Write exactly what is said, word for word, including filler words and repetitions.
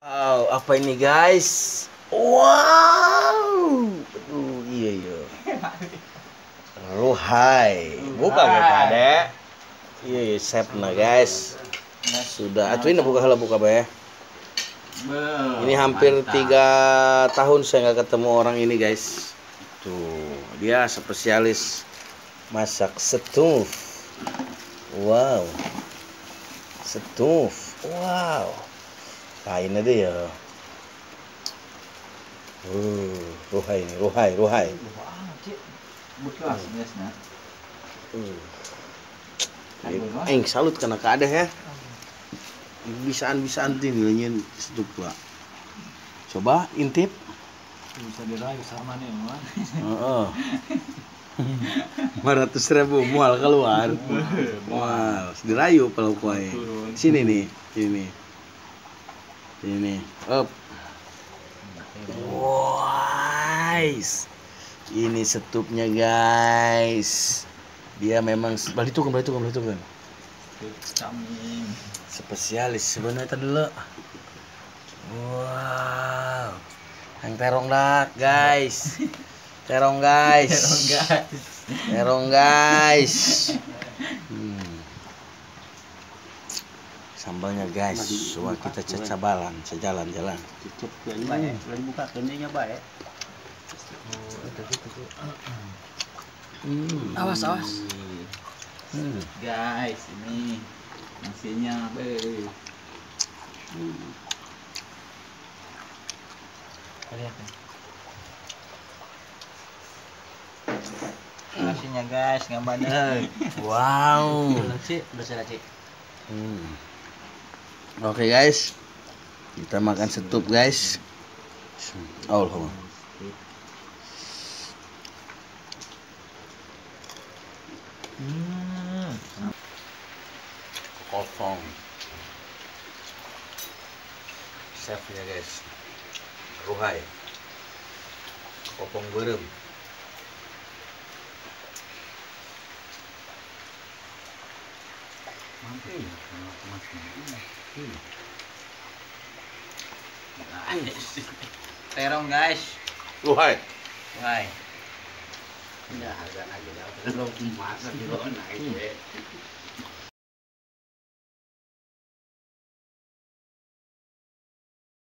Wow, apa ini guys? Wow, aduh iya iya. Ruhai, buka gak kade? Iya iya, sepna guys. Sudah, atuh ini buka hala buka be. Ini hampir tiga tahun saya nggak ketemu orang ini guys. Tuh, dia spesialis masak setuf. Wow, setuf. Wow. Kain aja ya. Uh, ruhai nih, ruhai, ruhai. Uh. Eng salut karena keada ya. Bisaan-bisaan tin nyeun setuk tua. Coba intip. Bisa dirayu sama nih, Man. Heeh. lima ratus ribu mual keluar. Mual, dirayu kalau kue. Sini nih, sini. Sini. Up. Guys, ini setupnya guys. Dia memang balik tuh balik tuh balik tuh kan. Spesialis sebenarnya tadi dulu. Wow, yang terong dak guys. Terong guys. Terong guys. Hmm. Sambalnya guys, wah kita cacabalan, sejalan-jalan. Cukup ya ini, lagi buka kenyanya baik. Hmm. Awas, awas. Hmm. Guys, ini nasinya be. Hmm. Lihat. Nasinya guys, gambarnya. Wow. Cik, udah saya cik. Hmm. Oke guys, kita makan setup guys. Allah. Hmm. Kosong. Chefnya guys. Ruhai. Kopong berem. Mantap. Terong guys. Ruhai. Wah. Ya harga aja dah. Kalau masak juga naik.